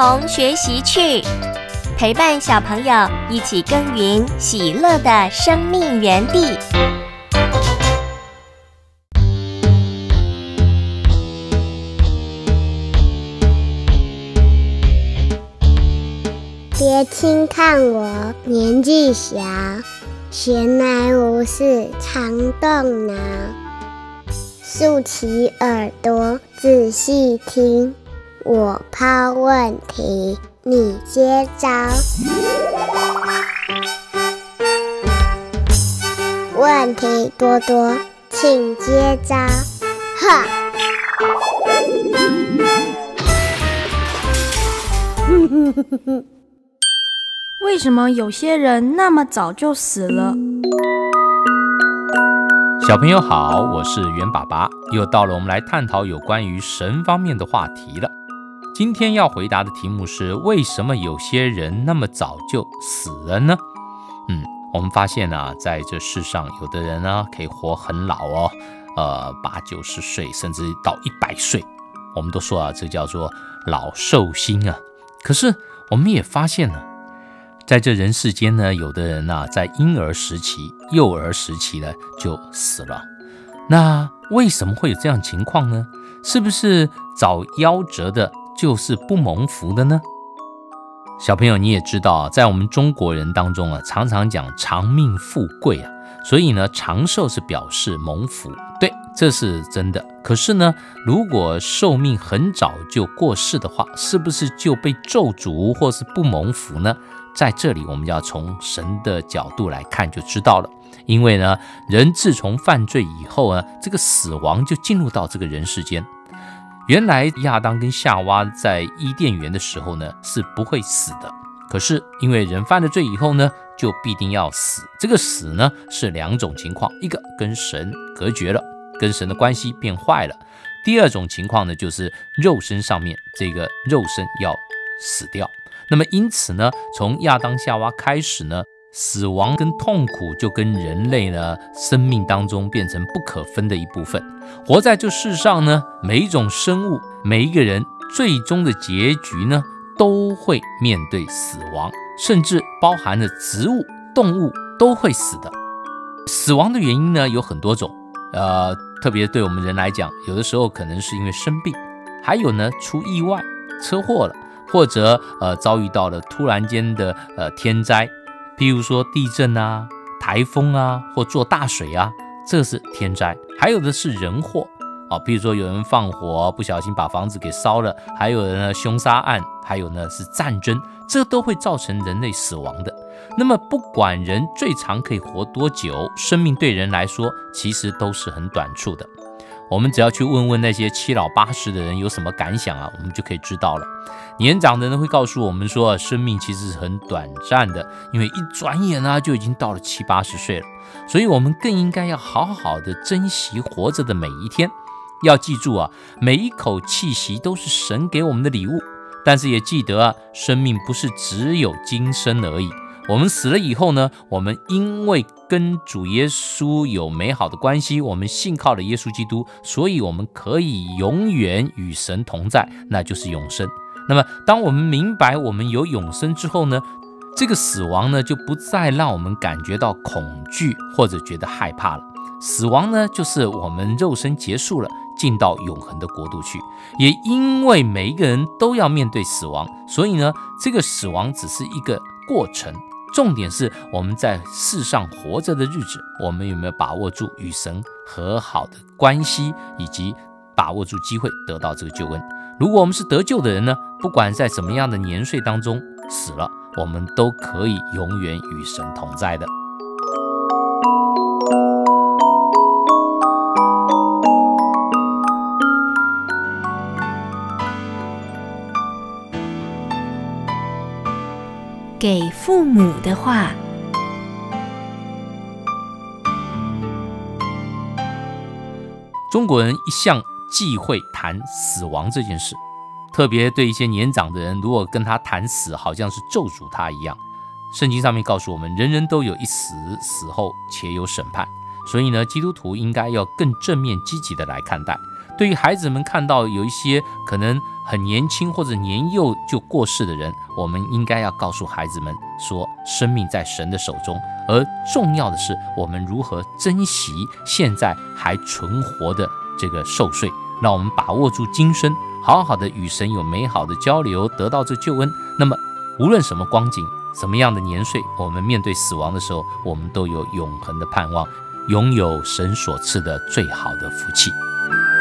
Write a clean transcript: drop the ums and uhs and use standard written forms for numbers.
童学习趣，陪伴小朋友一起耕耘喜乐的生命园地。 别轻看我年纪小，闲来无事常动脑，竖起耳朵仔细听，我抛问题，你接招。问题多多，请接招。哈！ 为什么有些人那么早就死了？ 小朋友好，我是袁爸爸，又到了我们来探讨有关于神方面的话题了。今天要回答的题目是：为什么有些人那么早就死了呢？我们发现啊，在这世上，有的人呢可以活很老哦，80-90岁，甚至到100岁。我们都说啊，这叫做老寿星啊。可是我们也发现了，在这人世间呢，有的人啊，在婴儿时期、幼儿时期呢就死了。那为什么会有这样情况呢？是不是早夭折的就是不蒙福的呢？小朋友，你也知道，在我们中国人当中啊，常常讲长命富贵啊，所以呢，长寿是表示蒙福，对，这是真的。可是呢，如果寿命很早就过世的话，是不是就被咒诅或是不蒙福呢？在这里我们要从神的角度来看就知道了。因为呢，人自从犯罪以后呢，这个死亡就进入到这个人世间。原来亚当跟夏娃在伊甸园的时候呢，是不会死的。可是因为人犯了罪以后呢，就必定要死。这个死呢，是2种情况，一个跟神隔绝了，跟神的关系变坏了。第二种情况呢，就是肉身上面这个肉身要死掉。那么因此呢，从亚当夏娃开始呢，死亡跟痛苦就跟人类呢生命当中变成不可分的一部分。活在这世上呢，每一种生物，每一个人最终的结局呢，都会面对死亡，甚至包含了植物、动物都会死的。死亡的原因呢有很多种，特别对我们人来讲，有的时候可能是因为生病，还有呢出意外、车祸了，或者遭遇到了突然间的天灾，譬如说地震啊、台风啊，或做大水啊，这是天灾。还有的是人祸譬如说有人放火不小心把房子给烧了，还有人呢凶杀案，还有呢是战争，这都会造成人类死亡的。那么不管人最长可以活多久，生命对人来说其实都是很短促的。我们只要去问问那些7老80的人有什么感想啊，我们就可以知道了。年长的人会告诉我们说，生命其实是很短暂的，因为一转眼啊就已经到了70-80岁了。所以我们更应该要好好的珍惜活着的每一天。要记住啊，每一口气息都是神给我们的礼物，但是也记得啊，生命不是只有今生而已。我们死了以后呢，我们因为跟主耶稣有美好的关系，我们信靠了耶稣基督，所以我们可以永远与神同在，那就是永生。那么当我们明白我们有永生之后呢，这个死亡呢就不再让我们感觉到恐惧或者觉得害怕了。死亡呢就是我们肉身结束了，进到永恒的国度去。也因为每一个人都要面对死亡，所以呢这个死亡只是一个过程，重点是我们在世上活着的日子，我们有没有把握住与神和好的关系，以及把握住机会得到这个救恩。如果我们是得救的人呢，不管在什么样的年岁当中死了，我们都可以永远与神同在的。 给父母的话。 中国人一向忌讳谈死亡这件事，特别对一些年长的人，如果跟他谈死，好像是咒诅他一样。圣经上面告诉我们，人人都有一死，死后且有审判。 所以呢，基督徒应该要更正面积极的来看待。对于孩子们看到有一些可能很年轻或者年幼就过世的人，我们应该要告诉孩子们说，生命在神的手中，而重要的是我们如何珍惜现在还存活的这个寿岁，让我们把握住今生，好好的与神有美好的交流，得到这救恩。那么无论什么光景，什么样的年岁，我们面对死亡的时候，我们都有永恒的盼望，拥有神所赐的最好的福气。